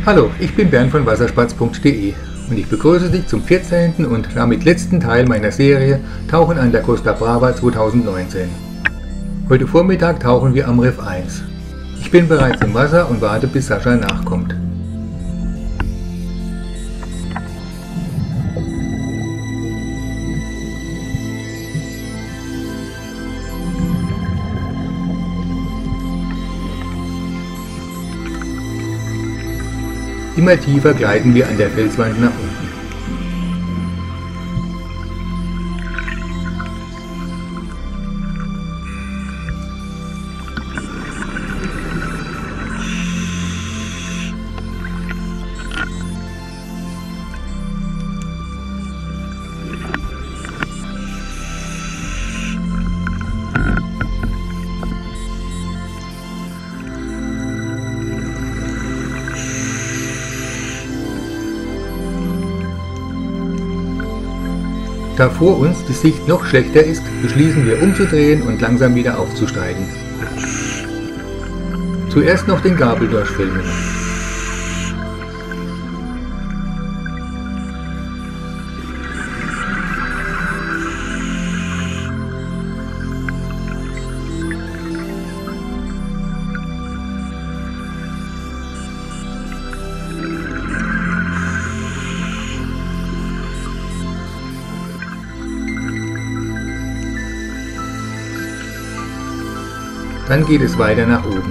Hallo, ich bin Bernd von wasserspatz.de und ich begrüße dich zum 14. und damit letzten Teil meiner Serie Tauchen an der Costa Brava 2019. Heute Vormittag tauchen wir am Riff 1. Ich bin bereits im Wasser und warte, bis Sascha nachkommt. Immer tiefer gleiten wir an der Felswand nach unten. Da vor uns die Sicht noch schlechter ist, beschließen wir umzudrehen und langsam wieder aufzusteigen. Zuerst noch den Gabel durchfilmen. Dann geht es weiter nach oben.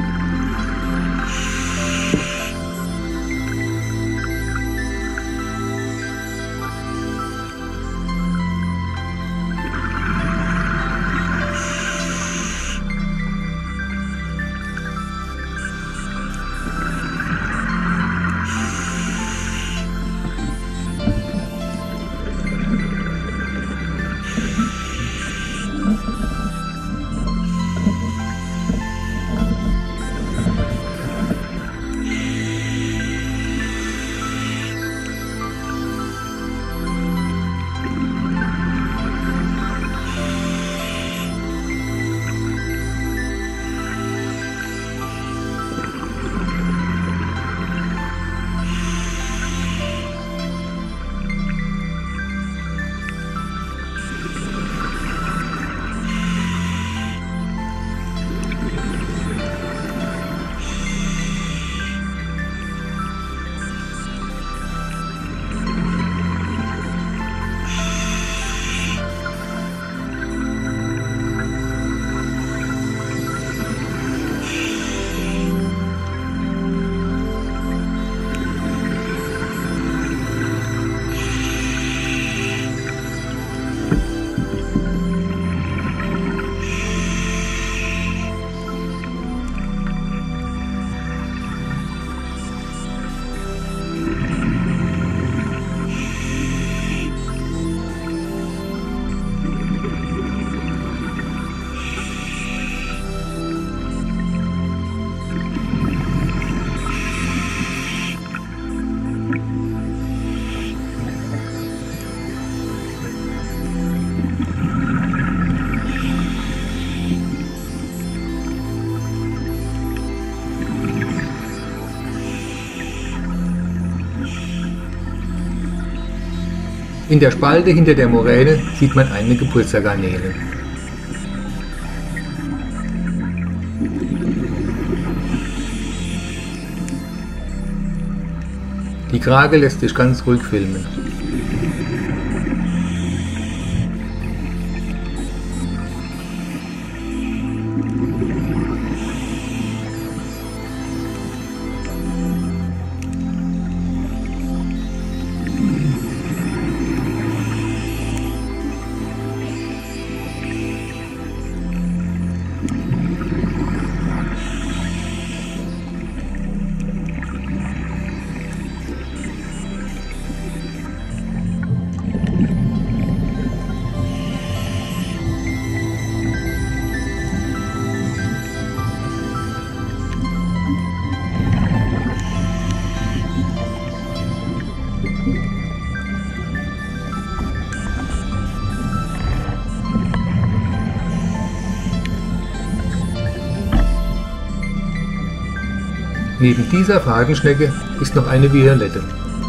In der Spalte hinter der Moräne sieht man einige Pulsargarnelen. Die Krake lässt sich ganz ruhig filmen. Neben dieser Fadenschnecke ist noch eine violette.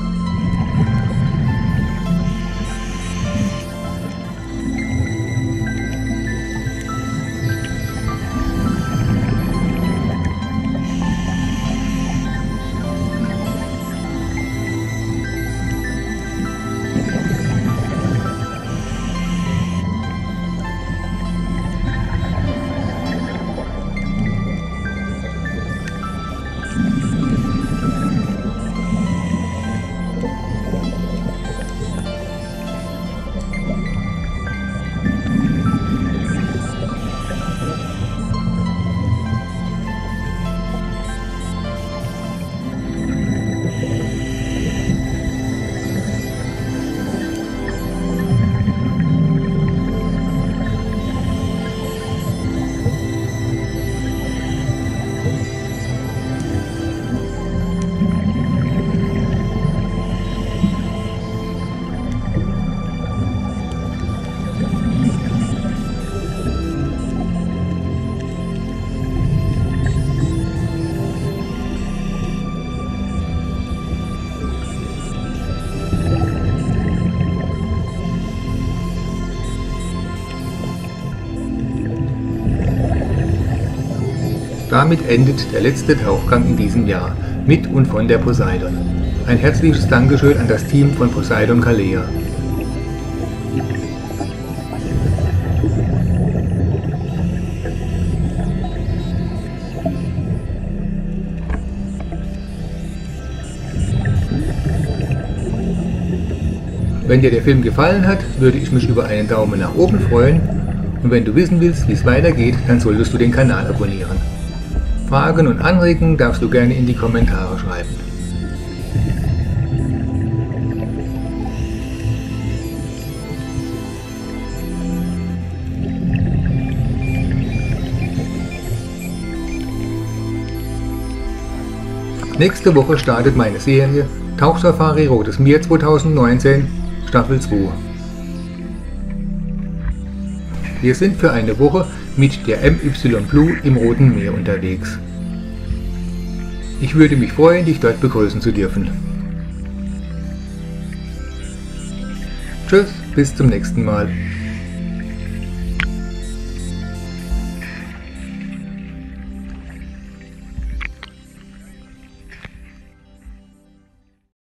Damit endet der letzte Tauchgang in diesem Jahr mit und von der Poseidon. Ein herzliches Dankeschön an das Team von Poseidon Calea. Wenn dir der Film gefallen hat, würde ich mich über einen Daumen nach oben freuen und wenn du wissen willst, wie es weitergeht, dann solltest du den Kanal abonnieren. Fragen und Anregungen darfst du gerne in die Kommentare schreiben. Nächste Woche startet meine Serie Tauchsafari Rotes Meer 2019, Staffel 2. Wir sind für eine Woche mit der MY Blue im Roten Meer unterwegs. Ich würde mich freuen, dich dort begrüßen zu dürfen. Tschüss, bis zum nächsten Mal.